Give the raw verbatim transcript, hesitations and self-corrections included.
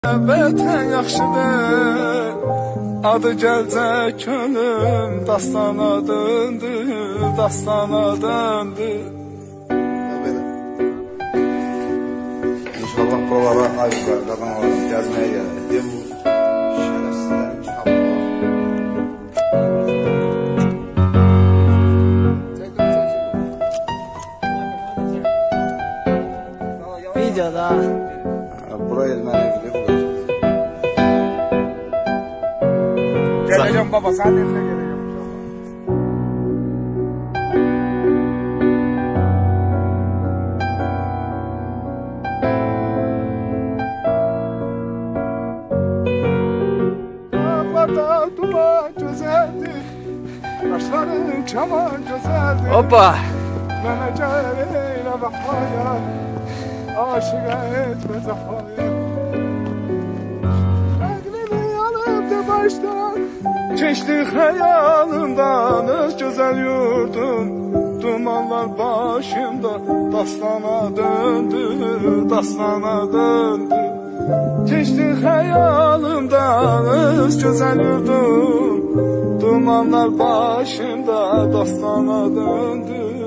Vətən yaxşıdır, adı gəlcək könlüm, dastana döndü, dastana döndü. İnşallah buralara ayıqlar, qadan alalım, gəzməyə gəlir. Deyim bu şərəfsizlərin kitabı var. Videoda. Bura erməni evidir. Gələcəm baba, sənin evinə gələcəm. Dağlarda duman gözəldir, qaşların kaman gözəldir. Hoppa. Mənə gəl eylə vəfaya, aşıqa etmə zəfaya. Rəqlimi yanımda başdan, keçdi xəyalımdan öz gözəl yurdum. Dumanlar başımda, dastana döndü, dastana döndü. Keçdi xəyalımdan öz gözəl yurdum. Dumanlar başımda, dastana döndü.